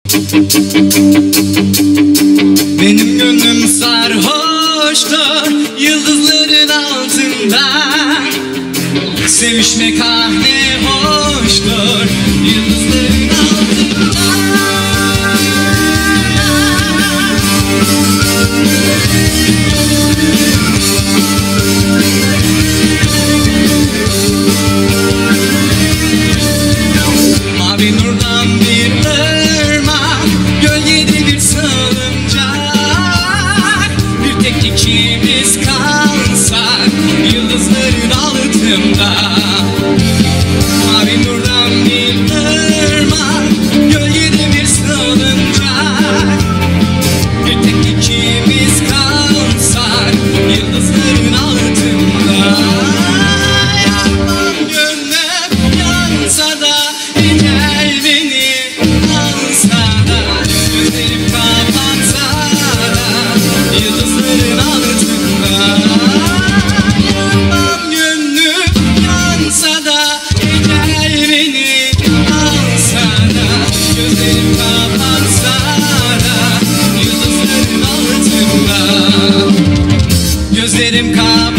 Benim gönlüm sarhoştur yıldızların altında. Sevişmek ah ne hoştur yıldızların altında. Mavi nurdan bir ırmak, gölgede bir salıncak. Bir tek ikimiz kalsak yıldızların altında. Mavi nurdan bir ırmak, gölgede bir salıncak. Bir tek ikimiz kalsak yıldızların altında. Yanmam gönlüm yansa da, gel beni alsa da, gözlerim kapansa da yıldızların altında. Yanmam gönlüm yansa da, gel beni alsa da, gözlerim kapansa da yıldızların altında. Gözlerim kapansa